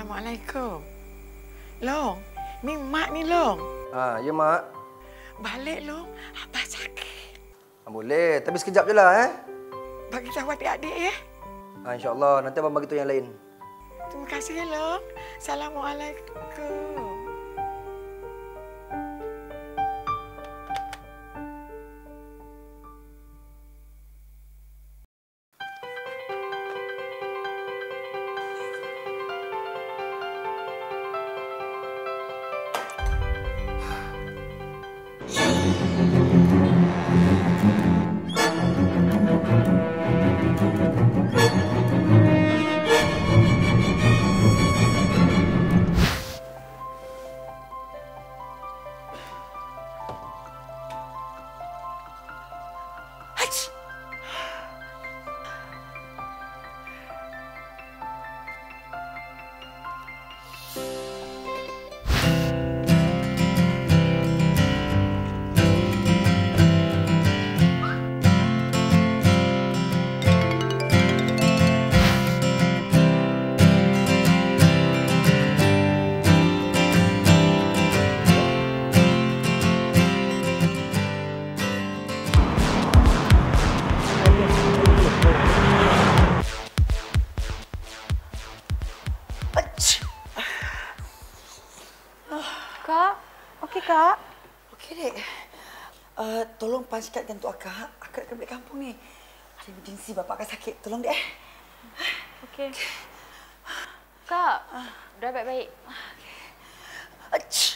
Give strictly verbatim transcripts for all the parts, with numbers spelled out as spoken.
Assalamualaikum. Long, ni Mak ni, Long. Ha, ya, Mak. Balik, Long. Abah sakit. Ha, boleh, tapi sekejap je lah, eh. Bagi tahu adik-adik, ya. Ha, InsyaAllah. Nanti abang bagi tahu yang lain. Terima kasih, Long. Assalamualaikum. Kak, okey Kak? Okey, Dek. Uh, tolong pansikatkan untuk Akak. Akak nak balik kampung ni. Ada emergency, Bapak akan sakit. Tolong, Dek. Okey. Kak, dah baik-baik. Ach.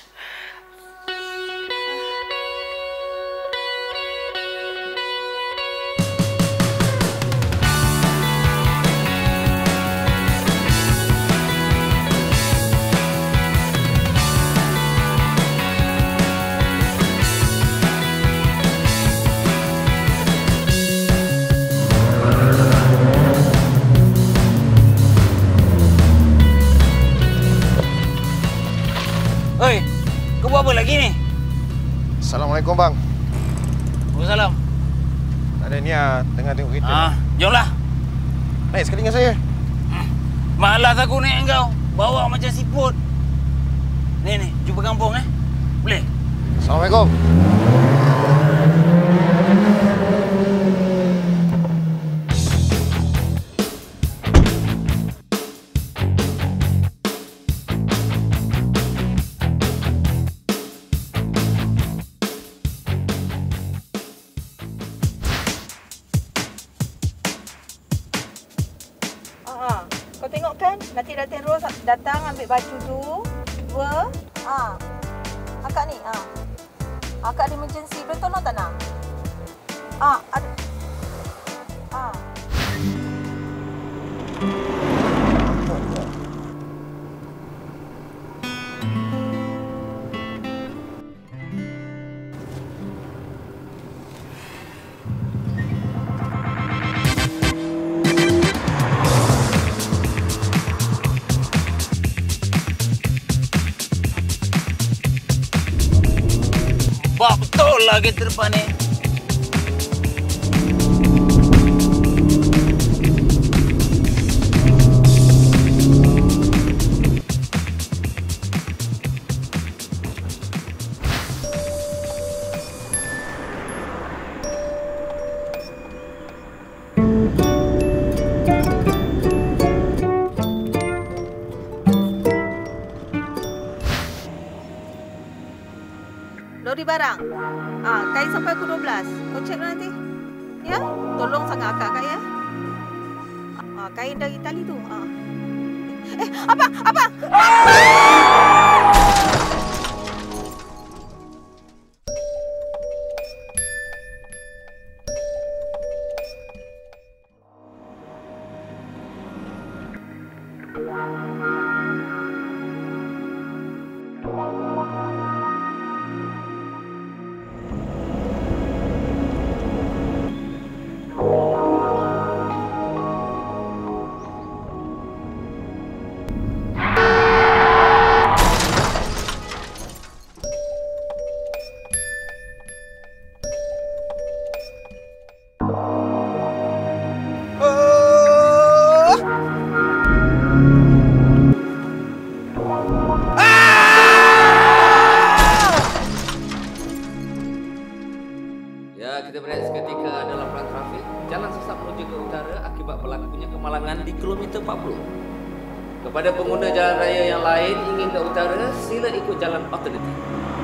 Oi, kau buat apa lagi ni? Assalamualaikum, bang. Waalaikumsalam. Tak ada ni ah, tengah tengok kereta. Ah, jomlah. Naik sekali dengan saya. Hmm. Malas aku naik engkau. Bawa macam siput. Ni ni, jumpa kampung eh. Boleh? Assalamualaikum. Kau tengok kan, nanti Datin Ros datang ambil baju tu. Dua. Ha. Akak ni, ha. Akak ada emergency, boleh tolong tak nak? Ha, ada. Ha. Wah, betul lah kereta depan ni. Lori barang. Ah, kain sampai pukul dua belas. Kau cek nanti. Ya? Tolong sangat akak-akak ya. Ah, kain dari tali tu. Ah. Eh, apa? Apa? Ya, kita berehat seketika adalah pelan trafik. Jalan sesak menuju ke utara akibat berlakunya kemalangan di kilometer empat puluh. Kepada pengguna jalan raya yang lain ingin ke utara, sila ikut jalan alternatif.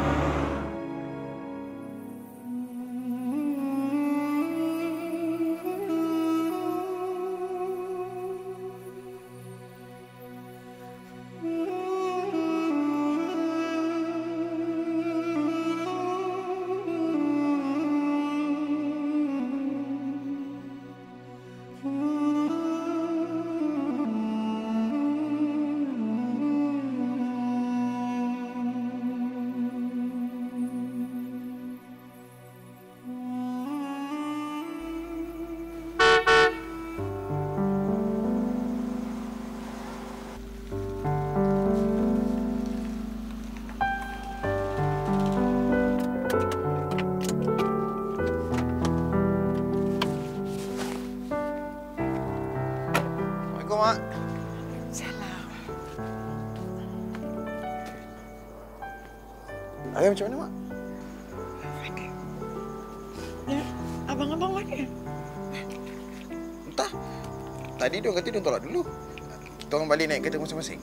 Assalamualaikum, Mak. Salam. Ayah macam mana, Mak? Ya, abang-abang mana? Entah. Tadi dia kata dia tolak dulu. Kita orang balik naik kereta masing-masing.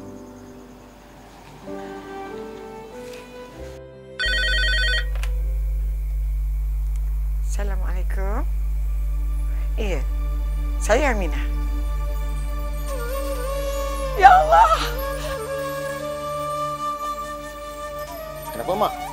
Assalamualaikum. Iya, saya Aminah. Ya Allah! Kenapa, Mak?